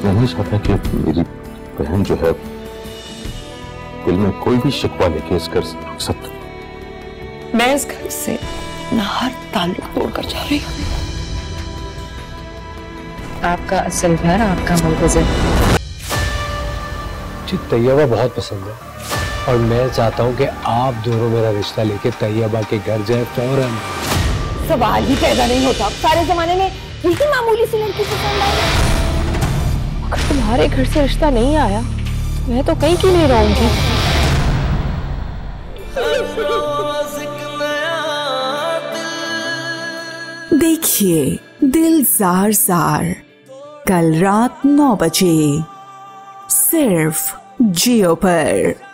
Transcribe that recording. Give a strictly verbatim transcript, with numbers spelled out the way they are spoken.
मैं नहीं चाहता कि मेरी बहन जो है दिल में कोई भी शिकवा लेके इस घर से रुक सकती। मैं इस घर से अपना हर ताल्लुक तोड़कर जा रही हूँ। आपका असल घर, आपका मुल्तज़िम। मुझे तैयबा बहुत पसंद है और मैं चाहता हूँ कि आप दोनों मेरा रिश्ता लेके तैयबा के घर जाए फौरन। सवाल ही पैदा नहीं होता, सारे जमाने में यही मामूली सी लड़की पसंद आई। अगर तुम्हारे घर से रिश्ता नहीं आया, मैं तो कहीं की नहीं रहूंगी। देखिए दिल जार जार कल रात नौ बजे सिर्फ जियो पर।